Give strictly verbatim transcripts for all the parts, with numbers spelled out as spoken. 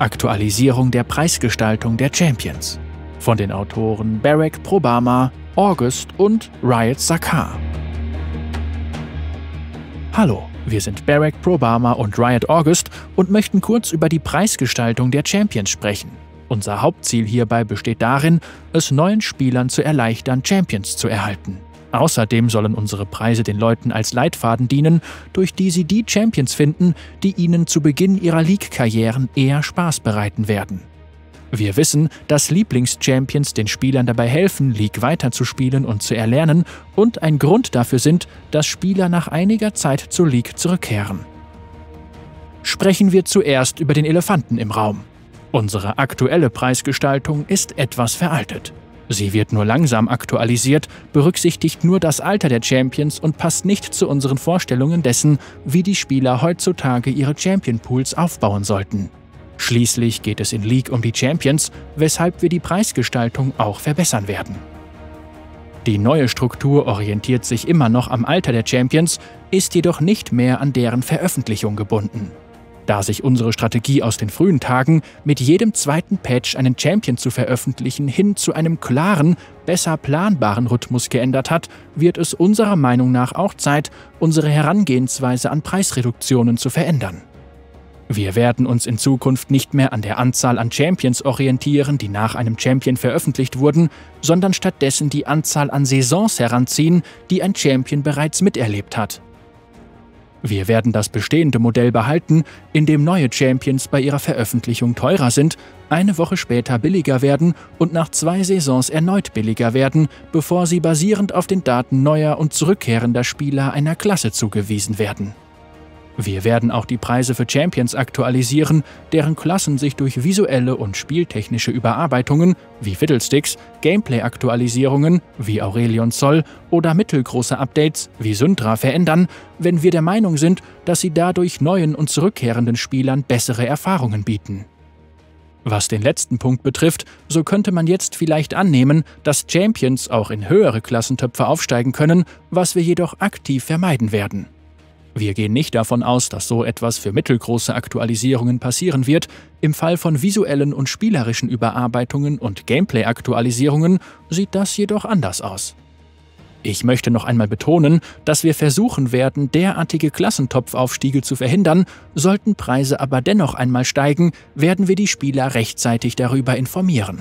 Aktualisierung der Preisgestaltung der Champions. Von den Autoren Barack Probama, August und Riot Sakar. Hallo, wir sind Barack Probama und Riot August und möchten kurz über die Preisgestaltung der Champions sprechen. Unser Hauptziel hierbei besteht darin, es neuen Spielern zu erleichtern, Champions zu erhalten. Außerdem sollen unsere Preise den Leuten als Leitfaden dienen, durch die sie die Champions finden, die ihnen zu Beginn ihrer League-Karrieren eher Spaß bereiten werden. Wir wissen, dass Lieblings-Champions den Spielern dabei helfen, League weiterzuspielen und zu erlernen und ein Grund dafür sind, dass Spieler nach einiger Zeit zur League zurückkehren. Sprechen wir zuerst über den Elefanten im Raum. Unsere aktuelle Preisgestaltung ist etwas veraltet. Sie wird nur langsam aktualisiert, berücksichtigt nur das Alter der Champions und passt nicht zu unseren Vorstellungen dessen, wie die Spieler heutzutage ihre Champion-Pools aufbauen sollten. Schließlich geht es in League um die Champions, weshalb wir die Preisgestaltung auch verbessern werden. Die neue Struktur orientiert sich immer noch am Alter der Champions, ist jedoch nicht mehr an deren Veröffentlichung gebunden. Da sich unsere Strategie aus den frühen Tagen, mit jedem zweiten Patch einen Champion zu veröffentlichen, hin zu einem klaren, besser planbaren Rhythmus geändert hat, wird es unserer Meinung nach auch Zeit, unsere Herangehensweise an Preisreduktionen zu verändern. Wir werden uns in Zukunft nicht mehr an der Anzahl an Champions orientieren, die nach einem Champion veröffentlicht wurden, sondern stattdessen die Anzahl an Saisons heranziehen, die ein Champion bereits miterlebt hat. Wir werden das bestehende Modell behalten, in dem neue Champions bei ihrer Veröffentlichung teurer sind, eine Woche später billiger werden und nach zwei Saisons erneut billiger werden, bevor sie basierend auf den Daten neuer und zurückkehrender Spieler einer Klasse zugewiesen werden. Wir werden auch die Preise für Champions aktualisieren, deren Klassen sich durch visuelle und spieltechnische Überarbeitungen wie Fiddlesticks, Gameplay-Aktualisierungen wie Aurelion Sol oder mittelgroße Updates wie Syndra verändern, wenn wir der Meinung sind, dass sie dadurch neuen und zurückkehrenden Spielern bessere Erfahrungen bieten. Was den letzten Punkt betrifft, so könnte man jetzt vielleicht annehmen, dass Champions auch in höhere Klassentöpfe aufsteigen können, was wir jedoch aktiv vermeiden werden. Wir gehen nicht davon aus, dass so etwas für mittelgroße Aktualisierungen passieren wird. Im Fall von visuellen und spielerischen Überarbeitungen und Gameplay-Aktualisierungen sieht das jedoch anders aus. Ich möchte noch einmal betonen, dass wir versuchen werden, derartige Klassentopfaufstiege zu verhindern. Sollten Preise aber dennoch einmal steigen, werden wir die Spieler rechtzeitig darüber informieren.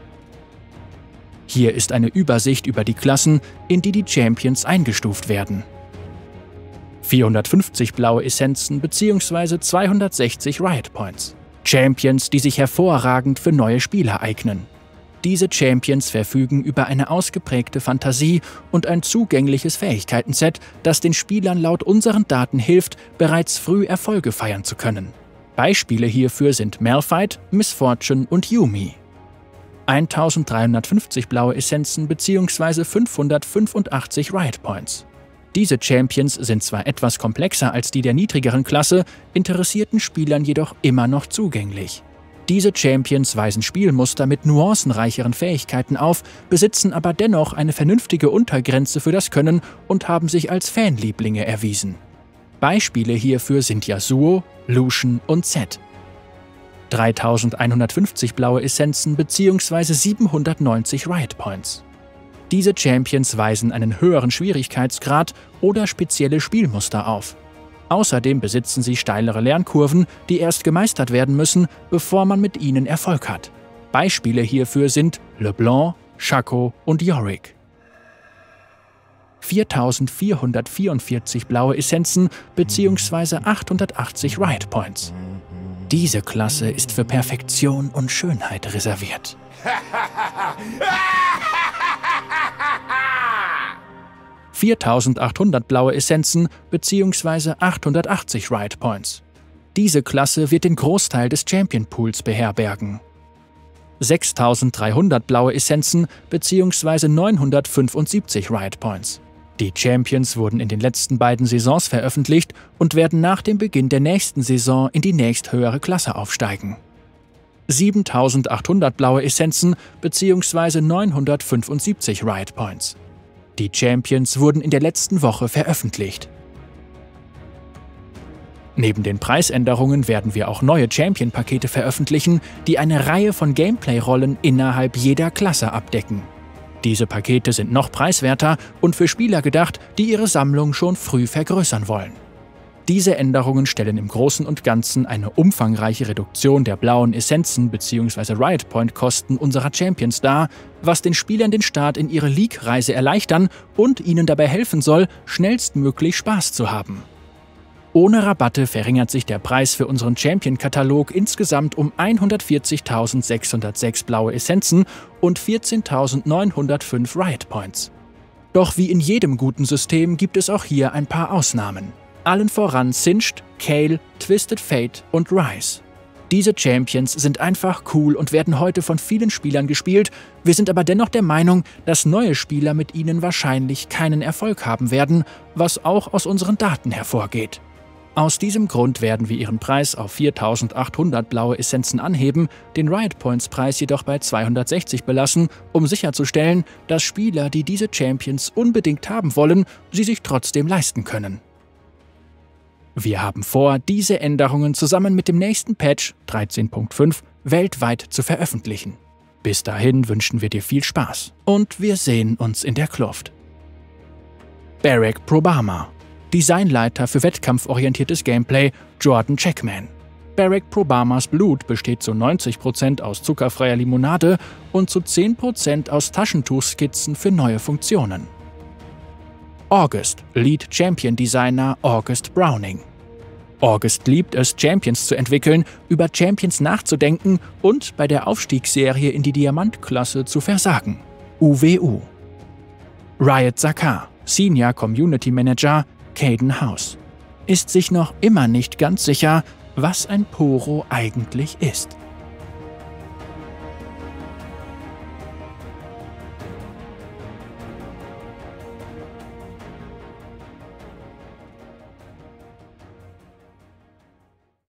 Hier ist eine Übersicht über die Klassen, in die die Champions eingestuft werden. vierhundertfünfzig blaue Essenzen bzw. zweihundertsechzig Riot Points. Champions, die sich hervorragend für neue Spieler eignen. Diese Champions verfügen über eine ausgeprägte Fantasie und ein zugängliches Fähigkeitenset, das den Spielern laut unseren Daten hilft, bereits früh Erfolge feiern zu können. Beispiele hierfür sind Malphite, Miss Fortune und Yuumi. eintausenddreihundertfünfzig blaue Essenzen bzw. fünfhundertfünfundachtzig Riot Points. Diese Champions sind zwar etwas komplexer als die der niedrigeren Klasse, interessierten Spielern jedoch immer noch zugänglich. Diese Champions weisen Spielmuster mit nuancenreicheren Fähigkeiten auf, besitzen aber dennoch eine vernünftige Untergrenze für das Können und haben sich als Fanlieblinge erwiesen. Beispiele hierfür sind Yasuo, Lucian und Zed. dreitausendeinhundertfünfzig blaue Essenzen bzw. siebenhundertneunzig Riot Points. Diese Champions weisen einen höheren Schwierigkeitsgrad oder spezielle Spielmuster auf. Außerdem besitzen sie steilere Lernkurven, die erst gemeistert werden müssen, bevor man mit ihnen Erfolg hat. Beispiele hierfür sind LeBlanc, Shaco und Yorick. viertausendvierhundertvierundvierzig blaue Essenzen bzw. achthundertachtzig Riot Points. Diese Klasse ist für Perfektion und Schönheit reserviert. viertausendachthundert blaue Essenzen bzw. achthundertachtzig Riot Points. Diese Klasse wird den Großteil des Champion Pools beherbergen. sechstausenddreihundert blaue Essenzen bzw. neunhundertfünfundsiebzig Riot Points. Die Champions wurden in den letzten beiden Saisons veröffentlicht und werden nach dem Beginn der nächsten Saison in die nächsthöhere Klasse aufsteigen. siebentausendachthundert blaue Essenzen bzw. neunhundertfünfundsiebzig Riot Points. Die Champions wurden in der letzten Woche veröffentlicht. Neben den Preisänderungen werden wir auch neue Champion-Pakete veröffentlichen, die eine Reihe von Gameplay-Rollen innerhalb jeder Klasse abdecken. Diese Pakete sind noch preiswerter und für Spieler gedacht, die ihre Sammlung schon früh vergrößern wollen. Diese Änderungen stellen im Großen und Ganzen eine umfangreiche Reduktion der blauen Essenzen bzw. Riot Point-Kosten unserer Champions dar, was den Spielern den Start in ihre League-Reise erleichtern und ihnen dabei helfen soll, schnellstmöglich Spaß zu haben. Ohne Rabatte verringert sich der Preis für unseren Champion-Katalog insgesamt um hundertvierzigtausendsechshundertsechs blaue Essenzen und vierzehntausendneunhundertfünf Riot Points. Doch wie in jedem guten System gibt es auch hier ein paar Ausnahmen. Allen voran Singed, Kayle, Twisted Fate und Ryze. Diese Champions sind einfach cool und werden heute von vielen Spielern gespielt, wir sind aber dennoch der Meinung, dass neue Spieler mit ihnen wahrscheinlich keinen Erfolg haben werden, was auch aus unseren Daten hervorgeht. Aus diesem Grund werden wir ihren Preis auf viertausendachthundert blaue Essenzen anheben, den Riot Points Preis jedoch bei zweihundertsechzig belassen, um sicherzustellen, dass Spieler, die diese Champions unbedingt haben wollen, sie sich trotzdem leisten können. Wir haben vor, diese Änderungen zusammen mit dem nächsten Patch dreizehn Punkt fünf weltweit zu veröffentlichen. Bis dahin wünschen wir dir viel Spaß und wir sehen uns in der Kluft. Barack Probama, Designleiter für wettkampforientiertes Gameplay, Jordan Checkman. Barack Probamas Blut besteht zu neunzig Prozent aus zuckerfreier Limonade und zu zehn Prozent aus Taschentuchskizzen für neue Funktionen. August, Lead Champion Designer August Browning. August liebt es, Champions zu entwickeln, über Champions nachzudenken und bei der Aufstiegsserie in die Diamantklasse zu versagen. U W U. Riot Sakar, Senior Community Manager, Caden House. Ist sich noch immer nicht ganz sicher, was ein Poro eigentlich ist.